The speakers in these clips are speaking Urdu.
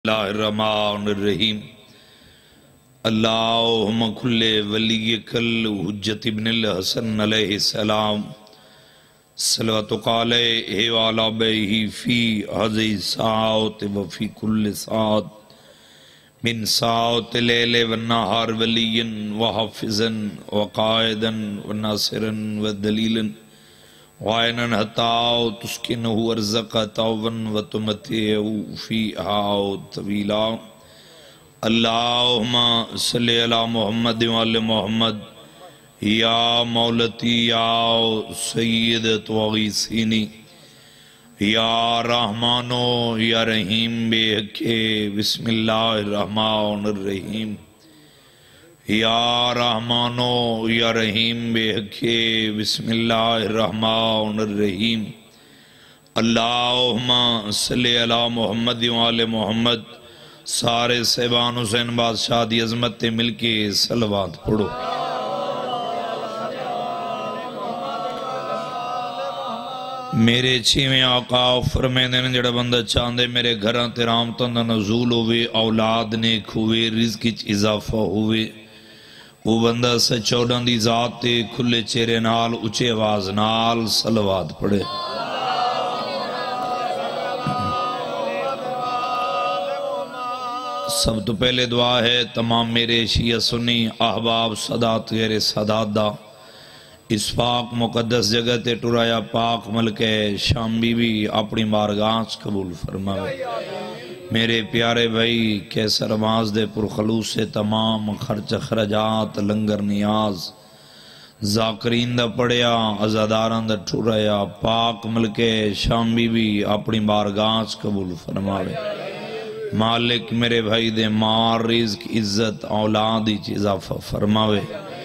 اللہ الرحمن الرحیم اللہم کل ولیک الحجت ابن الحسن علیہ السلام صلواتک علیہ وعلی بیہ فی ہذی ساعت وفی کل ساعت من ساعت لیل والنہار ولیا وحافظا وقائدا وناصرا ودلیلا وعینا حتی تسکنہ ارزق طوبا وتمتعہ فیہا طویلا اللہم صلی علی محمد وعلی محمد یا مولتی یا سیدت وغیثینی یا رحمانو یا رحیم بے حقے بسم اللہ الرحمن الرحیم یا رحمانو یا رحیم بے حقے بسم اللہ الرحمن الرحیم اللہم صلی علی محمد وعلی محمد سارے صحبان حسین بادشاہ دی عظمت مل کے صلوات پڑھو میرے چھویں آقا فرمیندے نے جڑا بندہ چاندے میرے گھران تیرام تند نزول ہوئے اولاد نیک ہوئے رزق اچ اضافہ ہوئے وہ بندہ سچوڑن دی ذات تے کھلے چہرے نال اچھے آواز نال صلوات پڑھے سب تو پہلے دعا ہے تمام میرے شیعہ سنی احباب صدات غیر صدات دا اس پاک مقدس جگہ تے ٹرایا پاک ملک شام بی بی اپنی بارگاہ قبول فرمائے میرے پیارے بھائی کیسر آواز دے پرخلوص سے تمام خرچ خرجات لنگر نیاز ذاکرین دا پڑیا ازاداران دا ٹھورایا پاک ملک شام بی بی اپنی بارگاہ قبول فرماوے مالک میرے بھائی دے مار رزق عزت اولادی اضافہ فرماوے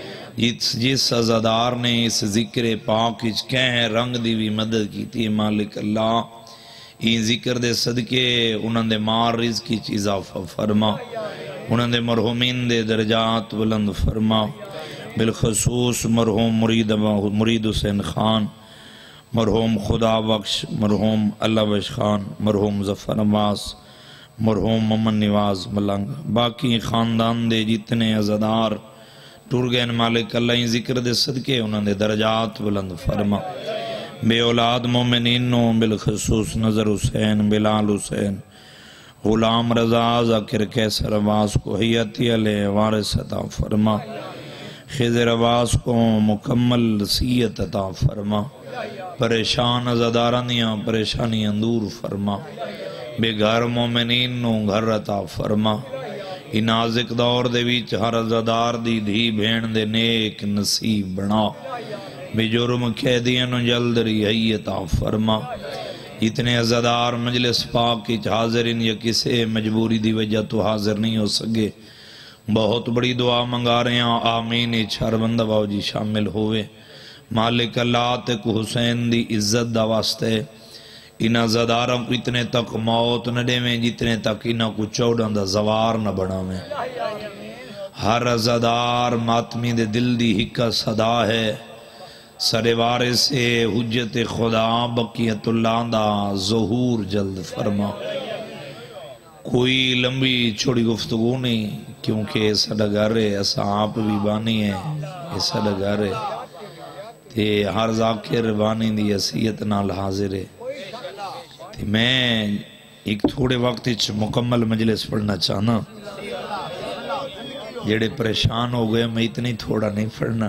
جس ازادار نے اس ذکر پاک اچ کہیں رنگ دی بھی مدد کی تھی مالک اللہ این ذکر دے صدقے انہوں دے مار رزق کی اضافہ فرما انہوں دے مرحومین دے درجات بلند فرما بالخصوص مرحوم مرید حسین خان مرحوم خدا بخش مرحوم اللہ بخش خان مرحوم ظفر عباس مرحوم ممن نواز ملنگ باقی خاندان دے جتنے عزدار ٹور گئن مالک اللہ این ذکر دے صدقے انہوں دے درجات بلند فرما بے اولاد مومنینوں بالخصوص نظر حسین بلال حسین غلام رضا ذاکر کیسر عباس کو حیاتی علیہ وارث عطا فرما خضر عباس کو مکمل نصیحت عطا فرما پریشان ازادارانیاں پریشانیاں دور فرما بے گھر مومنینوں گھر عطا فرما ای نازک دور دے ویچ ہر ازادار دی دھی بھین دے نیک نصیب بنا بے جرم قیدین جلد رہائی عطا فرما اتنے عزادار مجلس پاک کی حاضرین یا کسے مجبوری دی وجہ تو حاضر نہیں ہو سکے بہت بڑی دعا منگا رہے ہیں آمین چھر بندہ باو جی شامل ہوئے مالک اللہ تک حسین دی عزت دا واسطے انہا عزاداروں کو اتنے تک موت نہ دے میں جتنے تک انہا کو چوڑاں دا زوار نہ بڑھا میں ہر عزادار ماتمی دے دل دی حکا صدا ہے سروارے سے حجت خدا بقیت اللہ دا ظہور جلد فرما کوئی لمبی چھوڑی گفتگو نہیں کیونکہ ایسا ڈگر ہے ایسا آپ بھی بانی ہے ایسا ڈگر ہے تے ہر ذاکر بانی دی حیثیت نال حاضر ہے تے میں ایک تھوڑے وقت مکمل مجلس پڑھنا چاہنا جڑے پریشان ہو گئے میں اتنی تھوڑا نہیں پڑھنا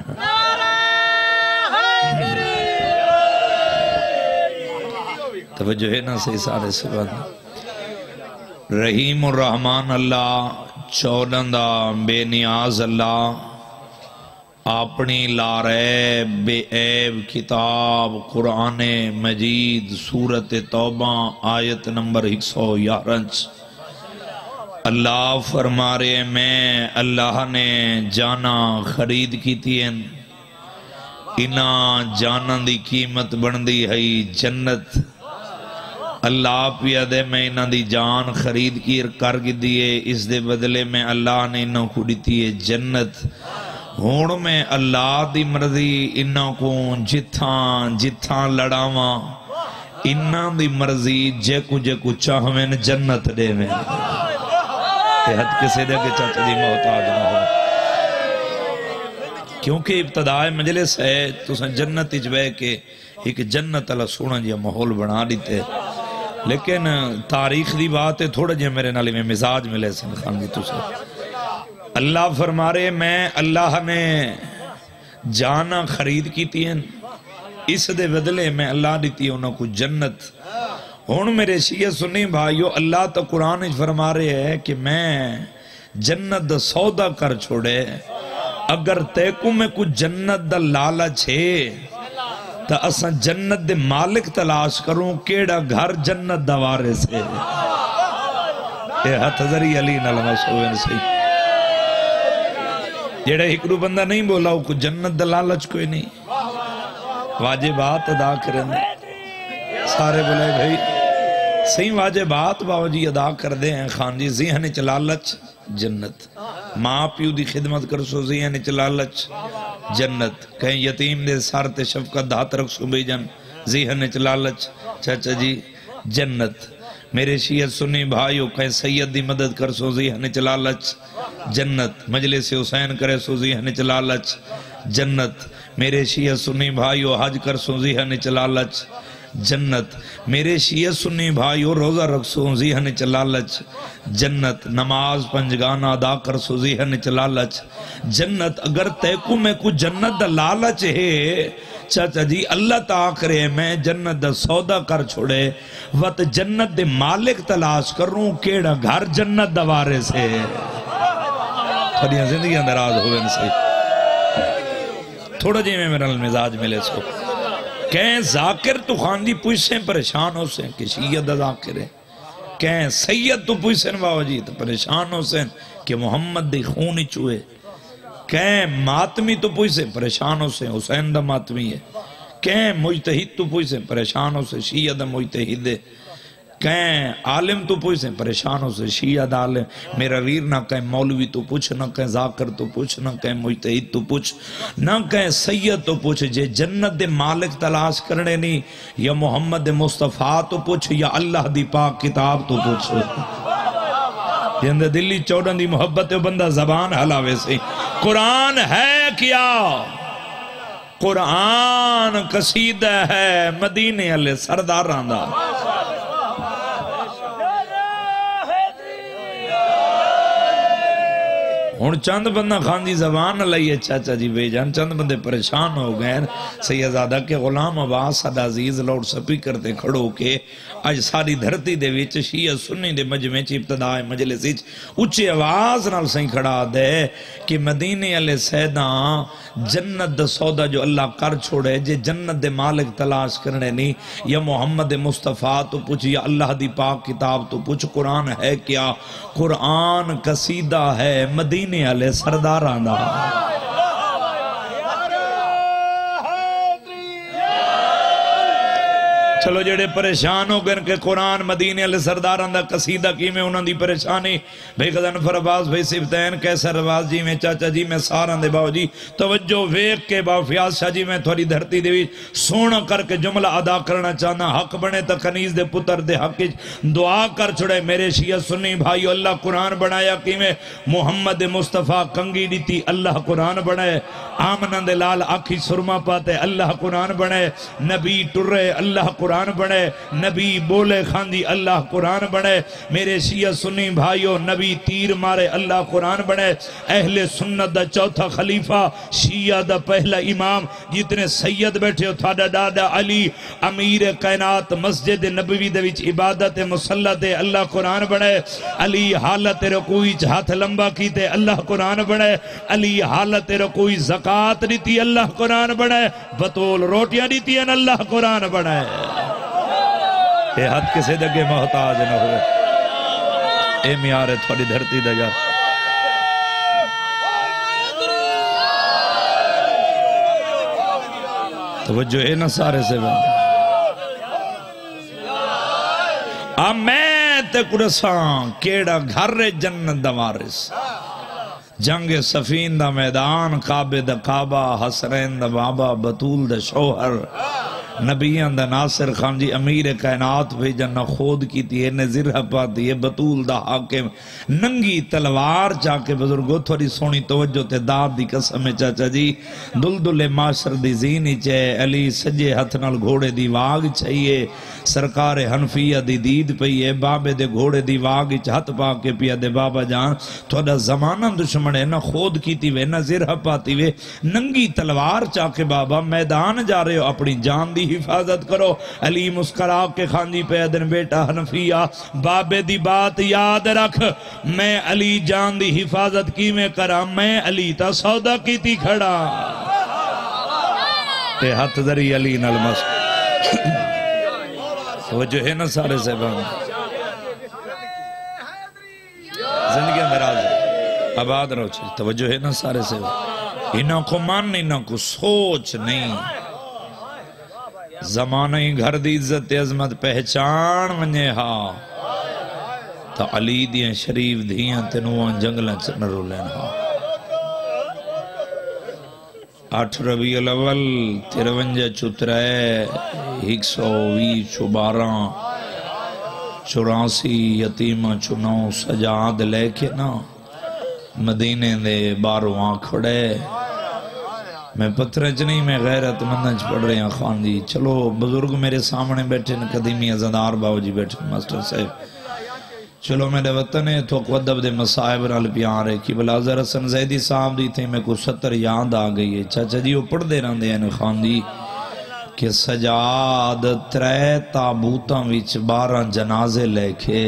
توجہ ہے نا صحیح سارے سبحان رحیم الرحمن اللہ چودندہ بے نیاز اللہ اپنی لارے بے عیب کتاب قرآن مجید سورت توبہ آیت نمبر 111 اللہ فرما رہے میں اللہ نے جانا خرید کی تھی انہا جانن دی قیمت بندی ہے جنت اللہ پیا دے میں انہا دی جان خرید کی کر کی دیئے اس دے بدلے میں اللہ نے انہا کو دیتی ہے جنت ہون میں اللہ دی مرضی انہا کو جتھاں لڑاواں انہا دی مرضی جے کو چاہویں جنت دے میں حد کسے دے کہ چاچا جی محتاج نہ ہو کیونکہ ابتداء مجلس ہے تو سن جنت اجوے کے ایک جنت اللہ سونا جی محول بنا دیتے لیکن تاریخ دی بات ہے تھوڑا جی میرے نالی میں مزاج ملے سن خان جی تو سے اللہ فرما رہے میں اللہ نے جانا خرید کی تین اس دے بدلے میں اللہ دیتی انہوں کو جنت ہون میرے شیعہ سنی بھائیو اللہ تو قرآن فرما رہے ہے کہ میں جنت دا سودا کر چھوڑے اگر تیکو میں کچھ جنت دا لالچ ہے تا اساں جنت دے مالک تلاش کروں کیڑا گھر جنت دا وارث ہے اے ہاتھ ذری علی نلمہ سوین سی جیڑا ہکڑو بندہ نہیں بولا ہو کچھ جنت دا لالچ کوئی نہیں واجبات ادا کریں سارے بولے بھئی صحیح واجبات باو جی ادا کر دے ہیں خان جی ذہن چلالچ جنت ماں پیو دی خدمت کر سو ذہن چلالچ جنت کہیں یتیم دے سار تے شفقت دھات رکھ سو بھئی جن ذہن چلالچ چاچا جی جنت میرے شیعہ سنی بھائیو کہیں سید دی مدد کر سو ذہن چلالچ جنت مجلس حسین کرے سو ذہن چلالچ جنت میرے شیعہ سنی بھائیو حج کر سو ذہن چلالچ جنت میرے شیعہ سنی بھائیو روزہ رکھ سو ذہن چلالچ جنت نماز پنجگانا ادا کر سو ذہن چلالچ جنت اگر تیکو میں کچھ جنت دا لالچ ہے چاچا جی اللہ تعالیٰ کرے میں جنت دا سودا کر چھوڑے وقت جنت دے مالک تلاش کروں کیڑا گھر جنت دا وارث ہے تھوڑیاں زندگی اندراز ہوئے نسی تھوڑا جی میں میرا مزاج ملے سو کہیں ذاکر تو خاندی پوچھیں پریشان ہو سیں کہ شیعہ دا ذاکر ہے کہیں سید تو پوچھیں باو جی تو پریشان ہو سیں کہ محمد دی خونی چوئے کہیں ماتمی تو پوچھیں پریشان ہو سیں حسین دا ماتمی ہے کہیں مجتہد تو پوچھیں پریشان ہو سیں شیعہ دا مجتہد ہے کہیں عالم تو پوچھیں پریشان ہو سے شیعہ دا عالم میرا ویر نہ کہیں مولوی تو پوچھ نہ کہیں ذاکر تو پوچھ نہ کہیں مجتہد تو پوچھ نہ کہیں سید تو پوچھ جے جنت دے مالک تلاش کرنے نہیں یا محمد مصطفیٰ تو پوچھ یا اللہ دی پاک کتاب تو پوچھ جندہ دلی چوڑن دی محبت بندہ زبان حلاوے سے قرآن ہے کیا قرآن قصیدہ ہے مدینے علیہ سرداران دا ہون چند بندہ خاندی زبان لئیے چاچا جی بے جان چند بندے پریشان ہو گئے سیدزادہ کے غلام عباس صد عزیز لوڈ سپیکر تے کھڑو کے آج ساری دھرتی دے ویچ شیعہ سنی دے مجمع چی ابتداء مجلس ایچ اچھے آواز نال سہیں کھڑا دے کہ مدینے علیہ سیدان جنت دا سودا جو اللہ کر چھوڑے جے جنت دے مالک تلاش کرنے نہیں یا محمد مصطفیٰ تو پوچھ یا اللہ دی پاک کتاب تو پوچھ قرآن ہے کیا قرآن قصیدہ ہے مدینے علیہ سرداران دا چلو جڑے پریشان ہو گئے کہ قرآن مدینے علیہ سرداران دا قصیدہ کی میں انہوں دی پریشانی بھئی غزنفر عباس بھئی سبتین کیسر عباس جی میں چاچا جی میں ساران دے باو جی توجہ ویک کے باو فیاض شاہ جی میں تھوڑی دھرتی دے سونا کر کے جملہ ادا کرنا چاہنا حق بنے تا کنیز دے پتر دے حق دعا کر چھڑے میرے شیعہ سنی بھائیو اللہ قرآن بنایا کی میں محمد مصطفیٰ کنگی دیتی اللہ قرآن بنائے آمنند لال آکھی سرما پاتے اللہ قرآن بنائے نبی ٹرے اللہ قرآن بنے نبی بولے خاندی اللہ قرآن بنے میرے شیعہ سنی بھائیو نبی تیر مارے اللہ قرآن بنے اہل سنت دا چوتھا خلیفہ شیعہ دا پہلا امام جتنے سید بیٹھے ہو تھاڑا ڈاڈا علی امیر کائنات مسجد نبوی دویچ عبادت مسلط اللہ قرآن بنے علی حالت رکوئی ہاتھ لمبا کیتے اللہ قرآن بنے علی حالت رکوئی زکاة دیتی اللہ قرآن بنے بطول روٹیاں دیتی ہیں اللہ قرآن بنے اے حد کسے دگے محتاج نہ ہوئے اے میارے تھوڑی دھرتی دا جا توجہ اے نہ سارے سے بند آمیت قرسان کیڑا گھر جنت دا وارث جنگ سفین دا میدان کعبہ دا کعبہ حسرین دا بابا بطول دا شوہر نبیان دا ناصر خان جی امیر کائنات بھیجن نہ خود کی تھی اے نظرہ پاتی اے بطول دا حاکم ننگی تلوار چاکے بزرگو تھوڑی سونی توجہ تے داد دی قسم چاچا جی دلدل معاشر دی زینی چاہے علی سجے ہتھ نال گھوڑے دی واگ چاہیے سرکار حنفیہ دی دید پئیے بابے دے گھوڑے دی واگ ہتھ پا کے پیا دے بابا جان تھوڑا زمانہ دشمن ہے نہ خود کی تھی وے نہ زرہ پاتی وے ننگی تلوار چاکے بابا میدان جا رہے ہو اپنی جان دی حفاظت کرو علی مسکرا کے خان جی پیدن بیٹا حنفیہ بابے دی بات یاد رکھ میں علی جان دی حفاظت کی میں کرا میں علی تا سودا کی تھی کھڑا تے ہاتھ ذری علی نالمس توجہ ہے نا سارے سے بہن زندگی اندراز ہے آباد رہو چھے توجہ ہے نا سارے سے بہن انہوں کو مان نہیں انہوں کو سوچ نہیں زمانہ ہی گھر دی عزت عظمت پہچان منجے ہاں تا علی دیاں شریف دیاں تنوان جنگلیں چنرو لین ہاں 8 ربیع الاول 53 چترے 120 12 84 یتیمہ 9 سجاد لے کے نا مدینے دے باروں آنکھڑے میں پتھرچ نہیں میں غیرت مندنچ پڑھ رہے ہیں خان جی چلو بزرگ میرے سامنے بیٹھے قدیمی ازادار باو جی بیٹھے ماسٹر صاحب چلو میرے وطن ہے تو قدب دے مسائب نال پیار ہے کی بلا حضرت حسن زیدی صاحب دی تھے میں کو 70 یاد آ گئی ہے چاچا جی وہ پڑھ دے رہن دے ہیں خان جی کہ سجاد 3 تابوتاں وچ 12 جنازے لے کے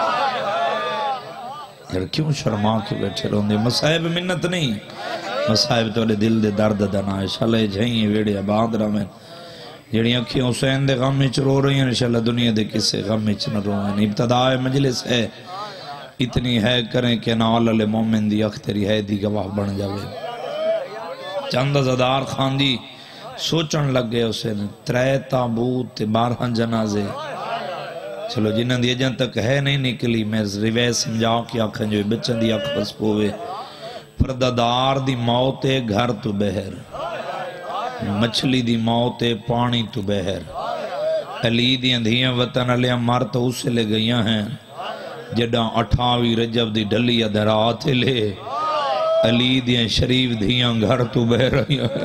یار کیوں شرما کے بیٹھے رہن دے مسائب منت نہیں مسائب تو دل دے درد دنا شلے جھائیں ویڑے آباد رہے جڑی اکھی حسین دے غم میں رو رہی ہیں انشاءاللہ دنیا دے کسے غم میں نہ رو ہیں ابتداء مجلس ہے اتنی ہے کریں کہ نال علی مومن دی اخ تیری ہے دی گواہ بن جاوے چند زدار خان دی سوچن لگ گئے اسے 3 تابوت 12 جنازے چلو جنہ دی اجن تک ہے نہیں نکلی میں روایت سمجھاؤ کہ آنکھیں جو بچن دی اکھ بس پوے پردادار دی موت گھر تو بہر مچھلی دی موت پانی تو بہر علی دیاں دھیاں وطن علیہ مار تو اسے لے گئیاں ہیں جڑا 28 رجب دی ڈلی ادھرات لے علی دیاں شریف دھیاں گھر تو بہ رہی ہیں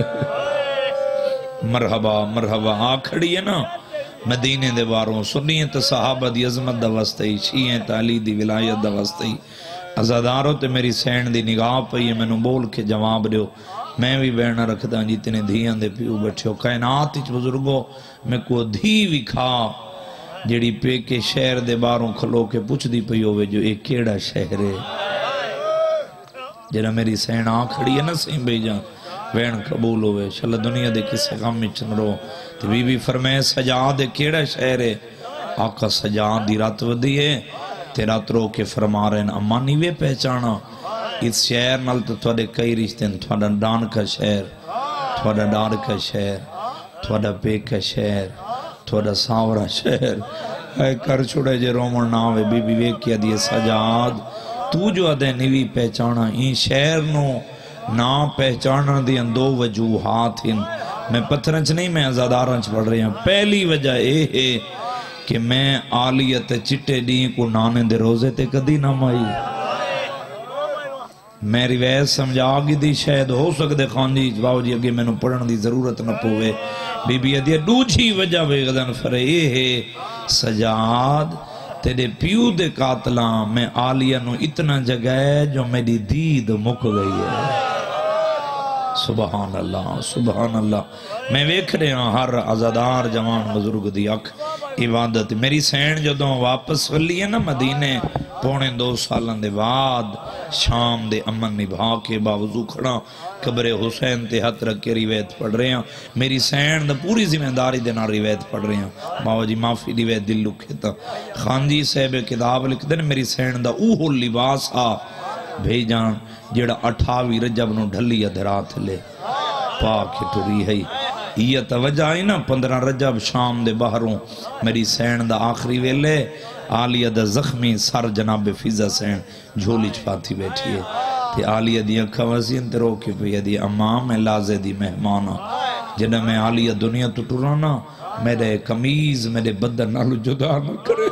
مرحبا مرحبا آکھڑی ہے نا مدینے دے باروں سنیے تو صحابہ دی عظمت دا وسطی شیئیں تا علی دی ولایت دا وسطی ازادارو تے میری سین دی نگاہ پئی میں نو بول کے جواب دیو میں بھی بیڑنا رکھتا ہوں جتنے دھیاں دے پیو بیٹھے ہو کائنات اچھ بزرگو میں کو دھی بھی کھا جیڑی پے کے شہر دے باروں کھلو کے پوچھ دی پئی ہوئے جو ایک کیڑا شہر ہے جیڑا میری سین آنکھڑی ہے نا سین بھئی جان وین قبول ہوئے شلہ دنیا دے کسے غم میں چنرو تو بی بی فرمائے سجاد کیڑا شہر ہے آقا سجاد دی رات ودی ہے تیرا ترو کے فرما رہے ہیں اما نیوے پہچانا اس شہر نال تو تھوڑے کئی رشتے ہیں تھوڑا ڈان کا شہر تھوڑا ڈار کا شہر تھوڑا پے کا شہر تھوڑا ساورا شہر اے کر چھوڑے جے رومن ناوے بی بی کیا دیئے سجاد تو جو ادھے نیوی پہچانا این شہر نو نا پہچانا دیئے 2 وجوہات ہیں میں پتھرنچ نہیں میں ازادارنچ پڑھ رہی ہوں پہلی وجہ اے ہے کہ میں آلیت چٹے دیں کو نانے دے روزے تے کدی نہ مائی میں روایت سمجھا گی دی شاید ہو سکتے خان جی باو جی اگے میں نو پڑھن دی ضرورت نہ پوے بی بی ادھیا دوچھی وجہ بے غدن فرے ہے سجاد تیرے پیو دے قاتلاں میں آلیہ نو اتنا جگہ جو میری دید مک گئی ہے سبحان اللہ میں ویکھ رہے ہیں ہر عزادار جوان بزرگ دی اکھ عبادت میری سین جدوں واپس ولی ہے نا مدینے 2.5 سالوں دے بعد شام دے امن نبھا کے باوضو کھڑا قبر حسین تے ہاتھ رکھ کے روایت پڑھ رہے ہیں میری سین دا پوری ذمہ داری دے نال روایت پڑھ رہے ہیں باو جی معافی روایت دل لکھتا خان جی صاحب کتاب لکھ دے میری سین دا اوہ لباس آ بھیجان جیڑا 28 رجب نو ڈھلی ادھرات لے پاک ٹری ہے یہ توجہ آئی نا 15 رجب شام دے باہروں میری سین دا آخری ویلے آلیہ دا زخمی سر جناب فیضہ سین جھولی چھپاتی بیٹھی ہے تے آلیہ دی اکھا وزین تے روکے پہ دی امام لازے دی مہمانا جنہیں میں عالیہ دنیا تو ٹرانا میرے قمیض میرے بدن نالو جدا نہ کرے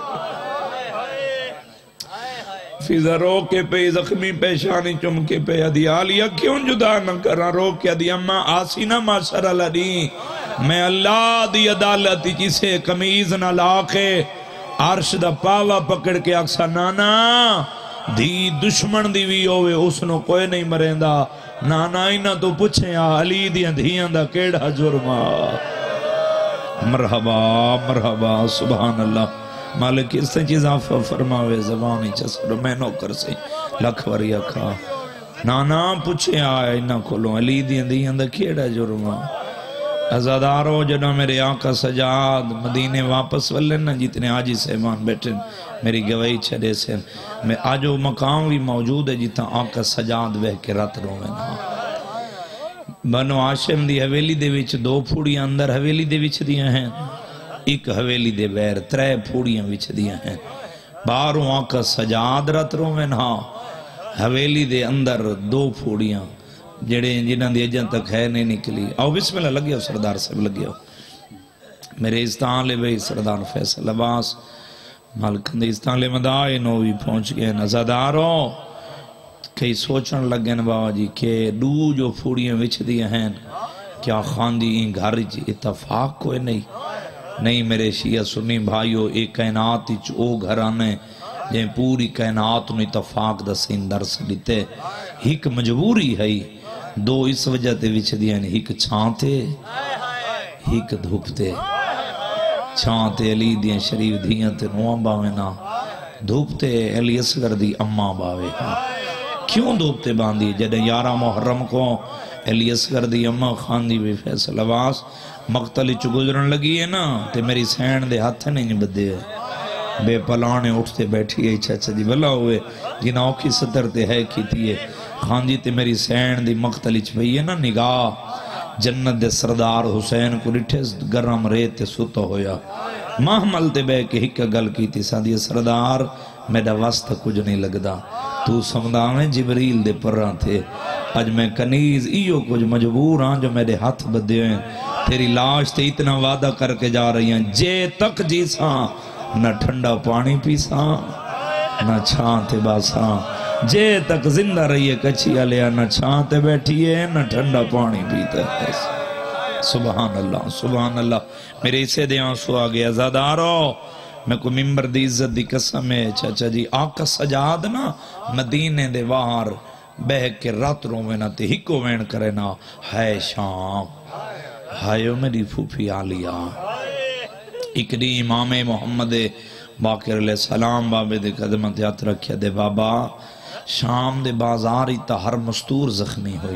فیضا رو کے پہ زخمی پیشانی چم کے پہ ادھی عالیہ کیوں جدا نہ کرا رو کے ادھی اماں آسی نہ معاشر اللہ دی میں اللہ دی عدالت جسے قمیض نہ لاکے عرش دا پاوا پکڑ کے اکسا نانا دھی دشمن دی وی ہوئے اس نو کوئی نہیں مریندا نانا ہی نہ تو پوچھیں علی دیاں دھیاں دا کیڑا جرما مرحبا مرحبا سبحان اللہ مالک اس سے چیز آفا فرماوے زبانی چسر میں نوکر سے لکھ وریا کھا نانا پوچھیں آئے نہ کھولو علی دیاں دھیاں دا کیڑا جرما ازادارو جنہ میرے آقا سجاد مدینے واپس ولن جتنے آجی سیمان بیٹھے میری گواہی چھڑے سے میں آجو مقام بھی موجود ہے جتنا آقا سجاد بہ کے رات رومن بنو آشم دی حویلی دے وچ دو پھوڑیاں اندر حویلی دے وچ دیاں ہیں ایک حویلی دے بیر ترے پھوڑیاں وچ دیاں ہیں باروں آقا سجاد رات رومن حویلی دے اندر دو پھوڑیاں جڑے جنہاں دی اجاں تک ہے نہیں نکلی آؤ بسم اللہ لگیا سردار سے لگیا میرے استان لے بھئی سردار فیصل عباس مالکن دی استان لے مدائے نوی پہنچ گئے نزاداروں کئی سوچن لگے بابا جی کہ دو جو پھوڑیاں وچ دیا ہیں کیا خاندی ان گھر جی اتفاق کوئی نہیں میرے شیعہ سنی بھائیو ایک کائنات او گھر آنے جن پوری کائنات نے اتفاق دا سین درس دیتے ہک مجبوری ہے دو اس وجہ تے وچ دیا ہیں ہک چھانتے ہک دھوپتے چھانتے علی دیاں شریف دیاں تے نوام باوینا دھوپتے علی اصغر دی اماں باوے کیوں دھوپتے باندھی جدے 11 محرم کو علی اصغر دی اماں خاندی بھی فیصل عباس مقتلی چو گزرن لگی ہے نا تے میری سین دے ہاتھ نہیں بدے بے پلانے اٹھتے بیٹھی ہے چچا جی بلا ہوئے جنہ اوکی ستر تے ہے کی تیئے خاندی تے میری سین دی مقتلی چپئی ہے نا نگاہ جنت دے سردار حسین کو لٹھے گرم ریتے سوتا ہویا محمل تے بے کے ہکا گل کی تی سادی سردار میڈا واسطہ کچھ نہیں لگدا تو سمدہ میں جبریل دے پران تھے آج میں کنیز ایو کچھ مجبور ہاں جو میرے ہاتھ بدے ہیں تیری لاش تے اتنا وعدہ کر کے جا رہی ہیں جے تک جیساں نہ ٹھنڈا پانی پیساں نہ چھانتے باساں جے تک زندہ رہیے کچھی علیہ نہ چھانتے بیٹھیے نہ ٹھنڈا پانی پیتا ہے سبحان اللہ میرے اسے دے آنسو آگیا زادارو میں کو ممبر دی عزت دی قسم ہے چاچا جی آقا سجاد نا مدینے دے وار بہک کے رات رومنا تے ہکو وین کرے نا ہے شام ہائیو میری پھوپھی آلیا اکڑی امام محمد باقر علیہ السلام بابے دے قدمت یاد رکھیا دے بابا شام دے بازاری تا ہر مستور زخمی ہوئی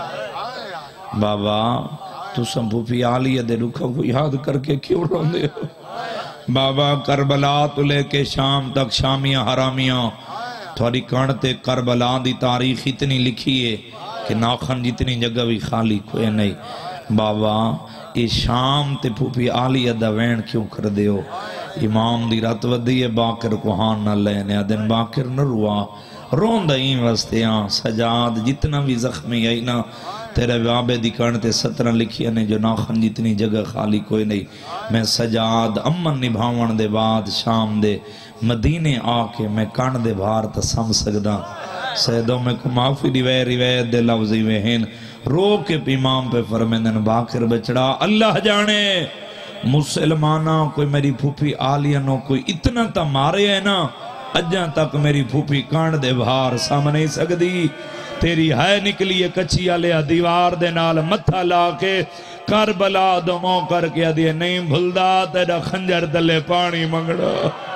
ہے بابا تو سنپوپی آلیہ دے رکھا کو یاد کر کے کیوں رون دے ہو بابا کربلا تو لے کے شام تک شامیاں حرامیاں تھوڑی کانتے کربلا دی تاریخ اتنی لکھی ہے کہ ناخن جتنی جگہ بھی خالی کوئی نہیں بابا یہ شام تے پھوپی آلیہ دا وین کیوں کر دے ہو امام دی رات ودی ہے باکر کو ہاں نہ لینے دن باکر نہ روا روندہ ہی وستیاں سجاد جتنا بھی زخمی ہے نا تیرے بابے دی کانتے 17 لکھی نے جو ناخن جتنی جگہ خالی کوئی نہیں میں سجاد امن نبھاون دے بعد شام دے مدینے آکے میں کان دے بھار تا سم سکدا سیدوں میں کو معافی روایت دے لفظی وہین رو کے امام پہ فرمیندن باکر بچڑا اللہ جانے مسلمانہ کوئی میری پھوپھی آلیانوں کوئی اتنا تا مارے ہے نا اجاں تک میری پھوپھی کان دے بھار سام نہیں سکدی تیری ہے نکلی کچھی علیہ دیوار دے نال متھا لا کے کربلا دموں کر کے دیئے نہیں بھلدا تیرا خنجر دلے پانی منگڑا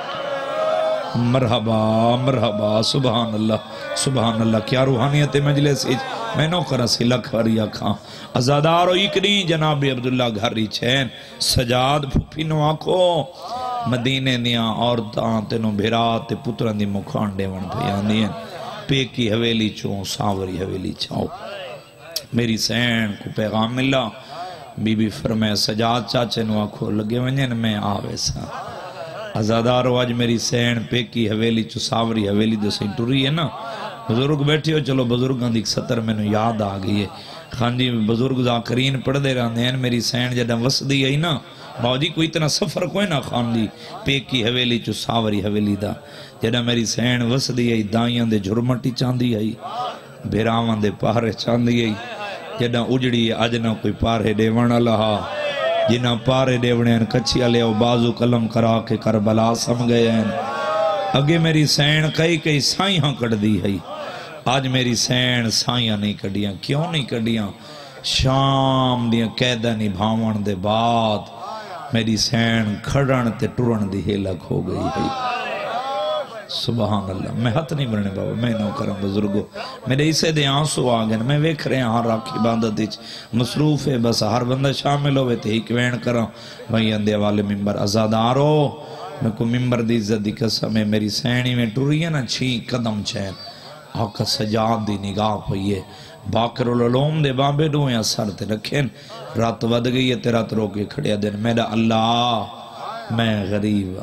مرحبا سبحان اللہ کیا روحانیت مجلس میں نو کرسی لکھ وریا کھاں ازادارو اکڑی جناب عبداللہ گھری چھین سجاد پھوپی نو آکھو مدینے دیاں عورتاں تینو بھیرات پتران دی مکھانڈے ون بھیان دیں پیکی حویلی چون ساوری حویلی چاؤ میری سین کو پیغام ملا بی بی فرمائے سجاد چاچے نو آکھو لگے ونجن میں آوے سا ازادارو آج میری سین پیکی حویلی چو ساوری حویلی دو سین ٹوری ہے نا بزرگ بیٹھی ہو چلو بزرگاں دیکھ 70 میں نو یاد آگئی ہے خان جی بزرگ ذاکرین پڑھ دے رہا ہیں میری سین جدہ وسدی آئی نا باو جی کوئی اتنا سفر کوئی نا خان جی پیکی حویلی چو ساوری حویلی دا جدہ میری سین وسدی آئی دائیاں دے جھرمٹی چاندی آئی بیراوان دے پارے چاندی آئی جدہ اجڑی آجنا کوئی پارے دیوانا لہا جنہ پارے دیونے ہیں کچھی علیہ و بازو قلم کرا کے کربلا سم گئے ہیں اگے میری سین کئی سائیاں کڑ دی ہے آج میری سین سائیاں نہیں کڑیاں کیوں نہیں کڑیاں شام دیاں قیدہ نبھاون دے بعد میری سین کھڑن تے ٹرن دی ہیلک ہو گئی ہے سبحان اللہ میں ہاتھ نہیں بڑھنے بابا میں نو کرم بزرگو میرے اسے دے آنسو آگئے میں ویکھ رہے ہیں ہاں راکھی باندھت دیچ مصروف ہے بس ہر بندہ شامل ہوئے تھے ایک وین کرا وہی اندے والے ممبر ازادارو میں کو ممبر دی عزت دی قسم ہے میری سینی میں ٹوری ہے نا 6 قدم چین آقا سجاد دی نگاہ پئیے باکر العلوم دے بابے ڈوئے اثر تے رکھیں رات ود گئی ہے تیرا ترو کے کھڑیا دن میرا اللہ میں غریب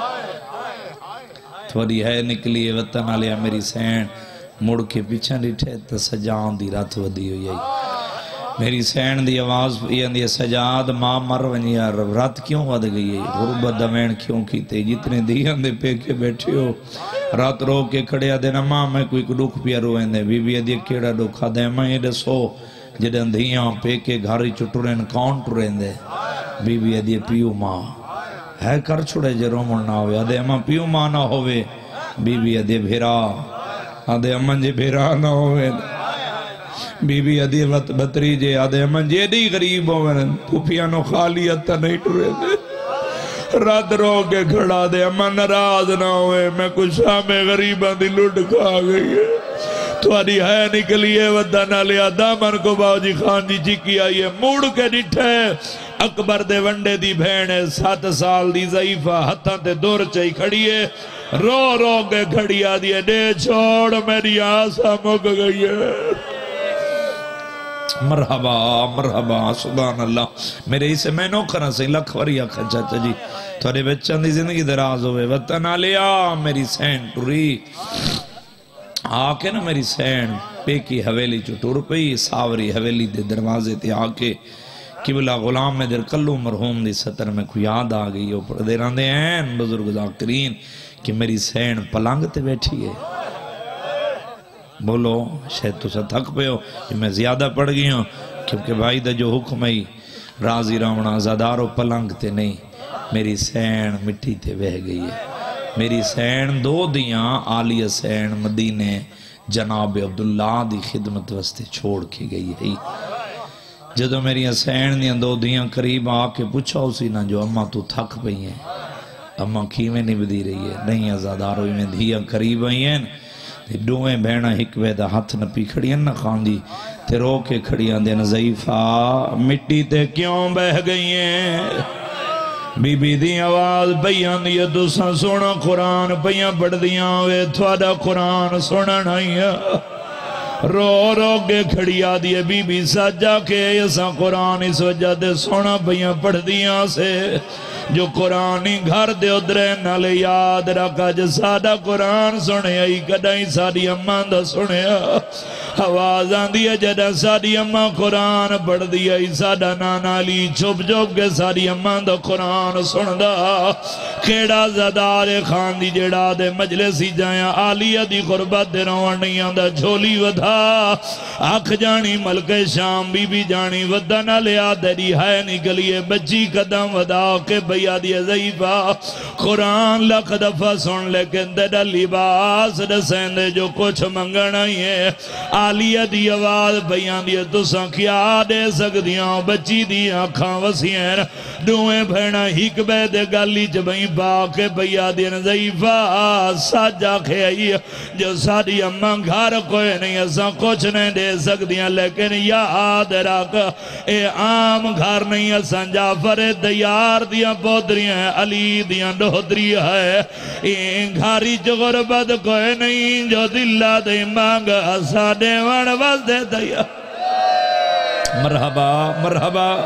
تھوڑی ہے نکلی وطن آلیا میری سین مڑ کے پیچھے ڈٹھے تو سجان دی رات ودی ہوئی ہے میری سین دی آواز یہ سجاد ماں مر ونی یار رات کیوں ود گئی ہے غربت دوین کیوں کیتے جتنے دیان دے پہ کے بیٹھے ہو رات رو کے کھڑیا دینا ماں میں کوئی دکھ پیا روئیں دے بی بی ادھے کیڑا دکھا دے میں یہ دسو جدن دیاں پہ کے گھاری چٹورین کون ٹورین دے بی بی ادھے پیو ماں ہے کر چھوڑے جے رومن نہ ہوئے آدھے اماں پیو ماں نہ ہوئے بی بی ادھے بھیرا آدھے اماں جے بھیرا نہ ہوئے بی بی ادھے وط بطری جے آدھے اماں جے دی غریب ہوئے پوپیانو خالی اتا نہیں ٹورے دے رات رو کے کھڑا دے اماں نراز نہ ہوئے میں کچھ شام غریباں دی لڑ کھا گئی ہے تواری ہے نکلیے ودہ لیا دامن کو باو جی خان جی چکی آئیے موڑ کے ڈٹھے اکبر دے ونڈے دی بھینے 7 سال دی ضعیفہ ہتھاں تے دور چاہی کھڑیے رو رو کے کھڑیا دیئے دے چھوڑ میری آسا مک گئی ہے مرحبا مرحبا سبحان اللہ میرے اسے میں نو کرنا سے لکھ وریا کھچا چاچی تھوڑے بچان دی زندگی دراز ہوئے وطن آلیا میری سین ٹوری آکے نا میری سین پے کی حویلی جو ٹور پئی ساوری حویلی دے دروازے تے آکے قبلہ غلام میں در کلو مرحوم دی سطر میں کو یاد آگئی ہو پڑھ دے رہاں دے ہیں بزرگ ذاکرین کہ میری سین پلانگ تے بیٹھی ہے بولو شاید تو سا تھک پہ ہو کہ میں زیادہ پڑھ گئی ہوں کیونکہ بھائی دا جو حکم ہے راضی راونا زادارو پلانگ تے نہیں میری سین مٹی تے بہ گئی ہے میری سین 2 دیاں آلیہ سین مدینے جناب عبداللہ دی خدمت وستے چھوڑ کے گئی ہے جدو میری سین دیاں 2 دیاں قریب آکے پوچھا اسی نا جو اماں تو تھک پئی ہیں اماں کیویں نہیں بدی رہی ہے نہیں ازادارو میں دھیاں قریب آئی ہیں ڈوئیں بہنا ایک ویدہ ہاتھ نہ پی کھڑیاں نہ خاندی تے رو کے کھڑیاں دین ضعیفہ مٹی تے کیوں بہ گئی ہیں بی بی دی آواز پیاں دیا دوساں سونا قرآن پیاں پڑھ دیاں وے تھوڑا قرآن سونا نہیں رو رو کے کھڑیا دیے بی بی سجا کے ایسا قرآن اس وجہ دے سونا پیاں پڑھ دیاں سے جو قرآنی گھر دے ادرے نالے یاد رکھا جو سادہ قرآن سنے آئی کدائی ساری اماں دا سنے آواز آن دیا جدہ ساری اماں قرآن پڑھ دیا ای سادہ نانا لی چھپ چھپ کے ساری اماں دا قرآن سن دا کھیڑا زدار خان دی جڑا دے مجلسی جائیں آلیہ دی قربت دے روانیاں دا جھولی ودھا آکھ جانی ملک شام بی بی جانی ودہ نہ لیا دری ہے نکلیے بچی قدم ودا کے بھیا دی ضعیفہ قرآن لکھ دفعہ سن لیکن دے لباس دسین دے جو کچھ منگنا ہی ہے آلیہ دی آواز بیان دی تو سنکھیا دے سکدیاں بچی دی آنکھاں وسیعن دوئیں بھینا ہک بے دے گالی جبیں باکے بھیا دی ضعیفہ ساجا کھئی جو ساری اماں گھر کوئی نہیں ایسا کچھ نہیں دے سکدیاں لیکن یاد رکھ اے عام گھر نہیں ایسا جعفر دیار دیاں پودریاں ہیں علی دیاں ڈودری ہے این گھاری جو غربت کوئی نہیں جو دلہ دے مانگ ساڑے وڑ وز دے دیا مرحبا مرحبا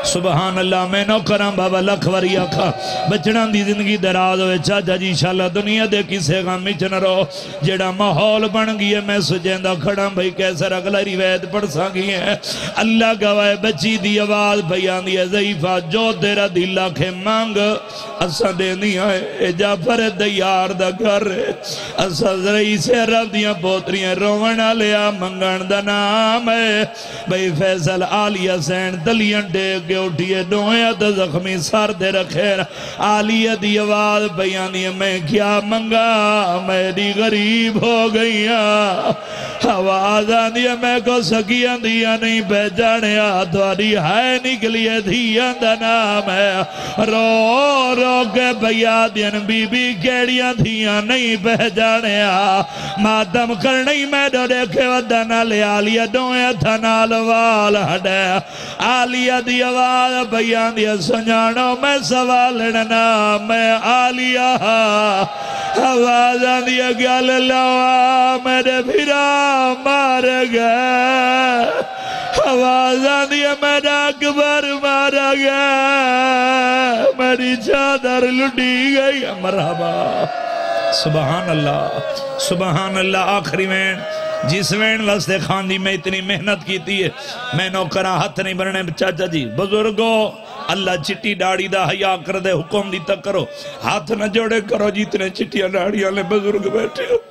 سبحان اللہ میں نو کرم بابا لکھ وری آکھا بچڑاں دی زندگی دراز ہوئے چاچا جی انشاءاللہ دنیا دے کسے غمی چ نہ رہو جیڑا ماحول بن گئی ہے میں سجیندہ کھڑا بھئی کیسر اگلا روایت پڑھ سکی ہے اللہ گواہ بچی دی آواز بیان دی ضعیفہ جو تیرا دل آکھے مانگ اسا دے نہیں آئے جعفر دیار دا گھر اسا رئیس عرب دیاں پوتریاں رونا لیا منگن دا نام ہے بھئی فیصل آلی حسین دلیاں دے کے اٹھئے ڈویا دا زخمی سار دے رکھے آلی دی آواز بیانی میں کیا منگا میری غریب ہو گئیا آواز آندیا میں کو سکیاں دیا نہیں پہچانیا تواری ہے نکلیے دیا دا نام ہے رو رو کے بیا دین بی بی کیڑیاں دیا نہیں پہچانیا ماتم کرنی میں ڈو دیکھے ودنا لے آلیا ڈویا تھنال وال ہڈے آلیا دی آواز بیان دیا سنجانو میں سوالنا میں آلیا آواز آندیا گل لوا میرے بھیرا مار گئے آواز آندیا میرا اکبر مارا گیا میری چادر لٹی گئی مرحبا سبحان اللہ آخری وین جس وین واسطے خاندی میں اتنی محنت کیتی ہے میں نوکرہ ہاتھ نہیں بننے چاچا جی بزرگو اللہ چٹی ڈاڑی دا حیاء کر دے حکم دی تک کرو ہاتھ نہ جوڑے کرو جتنے چٹیاں ڈاڑیاں لے بزرگ بیٹھے ہو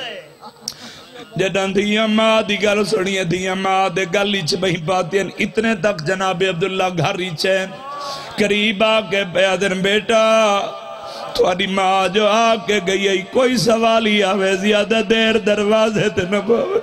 جدن دیا ماں دی گل سنیے دیا ماں دے گلی چھ بہی پاتی ہیں اتنے تک جناب عبداللہ گھر ریچے قریب آکے بیادن بیٹا تواری ماں جو آکے گئی کوئی سوالی آوے زیادہ دیر دروازے تے نہ پاوے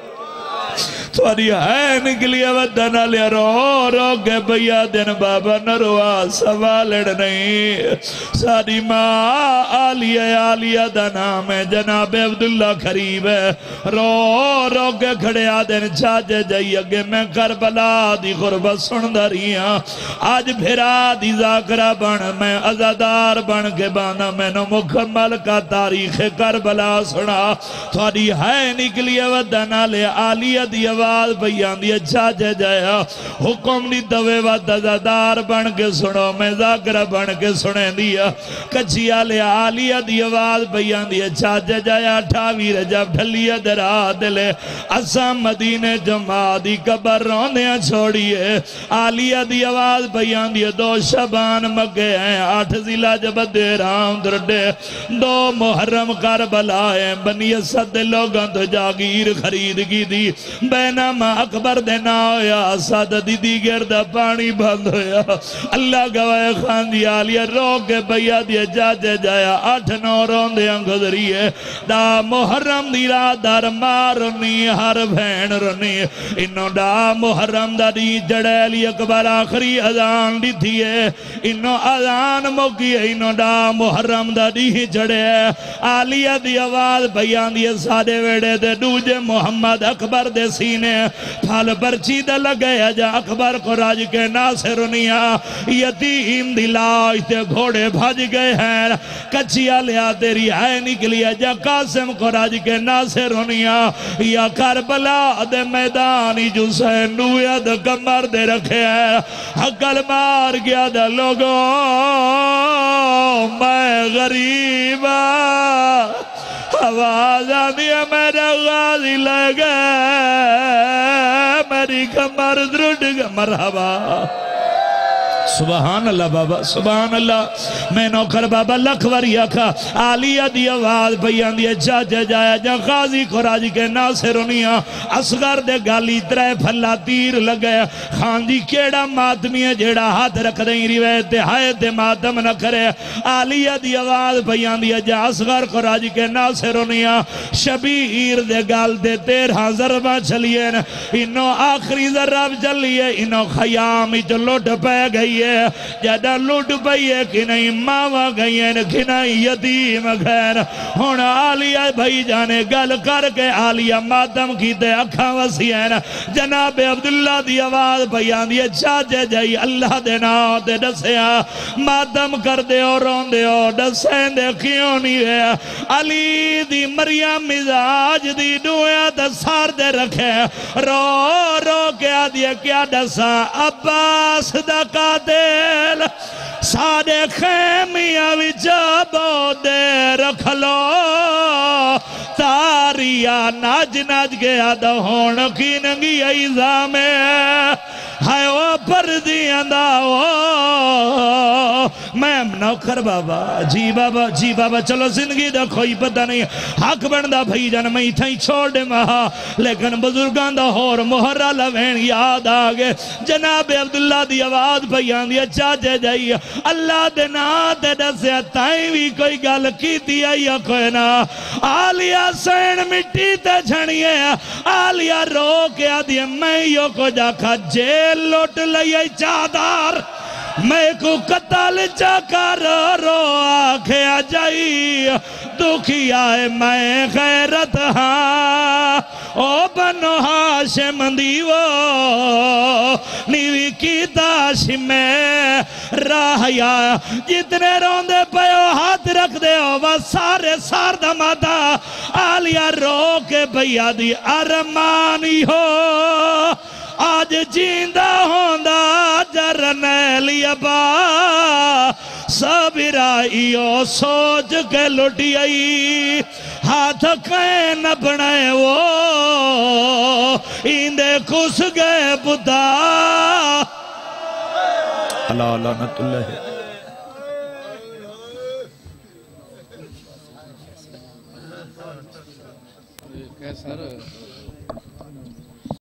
تواری ہے نکلی ودنا لیا رو رو کے بھیا دن بابا نروا سوالڑ نہیں ساری ماں آلیہ دا نام ہے جناب عبداللہ قریب ہے رو رو کے کھڑے آدن چاچے جائی اگے میں کربلا دی غربت سن داریاں آج بھرا دی ذاکرہ بن میں عزادار بن کے بانا میں نو مکمل کا تاریخ کربلا سنا تواری ہے نکلی ودنا لیا آلیہ دی آواز بیان دی اچھا جے جایا حکم دی دوے وقت عزادار بن کے سنو میں ذاکرہ بن کے سنے دیا کچھی آلیہ دی آواز بیان دی اچھا جے جایا ٹھاوی رجب ڈھلیا درا دلے اسام مدینے جمعہ دی قبر روندیاں چھوڑیے آلیہ دی آواز بیان دی دو شبان مگے ہیں 8 ضلع جب دیرام دردے 2 محرم کربلا ہیں بنی اسد لوگاں تو جاگیر خرید کی دی بینام اکبر دینا ہویا سادہ دی گردہ پانی بند ہویا اللہ گواہ خان دی آلیہ رو کے بھیا دیا جاجے جایا 8-9 روندیاں گزریے دا محرم دی رات در مارنی ہر بھین رنی انہوں دا محرم دا دی جڑیلی اکبر آخری اذان دی تھیے انہوں اذان موکیے انہوں دا محرم دا دی جڑے آلیہ دی آواز بیان دی سادے ویڑے دے دوجے محمد اکبر دے سینے پھال برچی دے لگے جا اکبر کو راج کے ناصرنیا یتیم دلاش تے گھوڑے بھاج گئے ہیں کچیا لیا تیری ہے نکلی جا قاسم کو راج کے ناصرنیا یا کربلا دے میدانی جو سینویا دے کمر دے رکھے ہیں حقل مار گیا دے لوگوں میں غریبا آواز آدھیا میرا غازی لگے میری کمر درد مرحبا سبحان اللہ بابا سبحان اللہ میں نوکر بابا لکھوری آکھا آلیہ دی آواز بیان دی چاچے جایا جا غازی خوراجی کے ناصرونیاں اصغر دے گالی ترے پھلا تیر لگے خان دی کیڑا ماتمی ہے جیڑا ہاتھ رکھ دیں روایت ہائے تے ماتم نہ کرے آلیہ دی آواز بیان دی جا اصغر خوراجی کے ناصرونیاں شبیر دے گال دے 13 ضربہ چلیے انہوں آخری ضرب چلیے انہوں خیام جو لوٹ پہ گئی جدہ لوٹ پئیے کہ نہیں ماوا گئیں کہ نہیں یتیم گھر ہونا آلیہ بھائی جانے گل کر کے آلیہ ماتم کی تے اکھاں وسیعین جناب عبداللہ دی آواز بیان دی چاچے جائی اللہ دے ناؤ دے ڈسیا ماتم کر دے اور رون دے اور ڈسین دے کیوں نہیں ہے علی دی مریم مزاج دی ڈویا دے سار دے رکھے رو رو کیا دیا کیا ڈسا عباس دا قاتل تیل سارے خیمیاں وچا بہت دیر کھلو تاریا ناج ناج گیا دا ہون کی ننگی ایزا میں ہائے وہ پردیاں دا میں نوکر بابا جی بابا چلو زندگی دا کوئی پتہ نہیں حق بندہ بھائی جان میں تھیں چھوڑ دے مہا لیکن بزرگان دا ہور محرہ لوین یاد آگے جناب عبداللہ دی آواز بھائیان دی چاچے جائی اللہ دے نا دے دسے تائیں بھی کوئی گال کی دیا یا کوئی نا آلیا سین مٹی تے جھنیے آلیا رو کے آدھی میں یو کو جا کھا جیل لوٹ لئی چادار میں کو قتل چاکا رو آکھے آجائی دکھی آئے میں غیرت ہاں او بنو ہاشم دیو نیوی کی داش میں راہیا جتنے روندے پیو ہاتھ رکھ دے وہ سارے سار دمادا آلیا رو کے بھیا دی ارمانی ہو آج جیندہ ہوندہ جرنیلی ابا سبرائیو سوچ کے لٹی آئی ہاتھ کہیں نہ بنائے وہ ایندے کس گئے بدا اللہ لعنت اللہ کیسر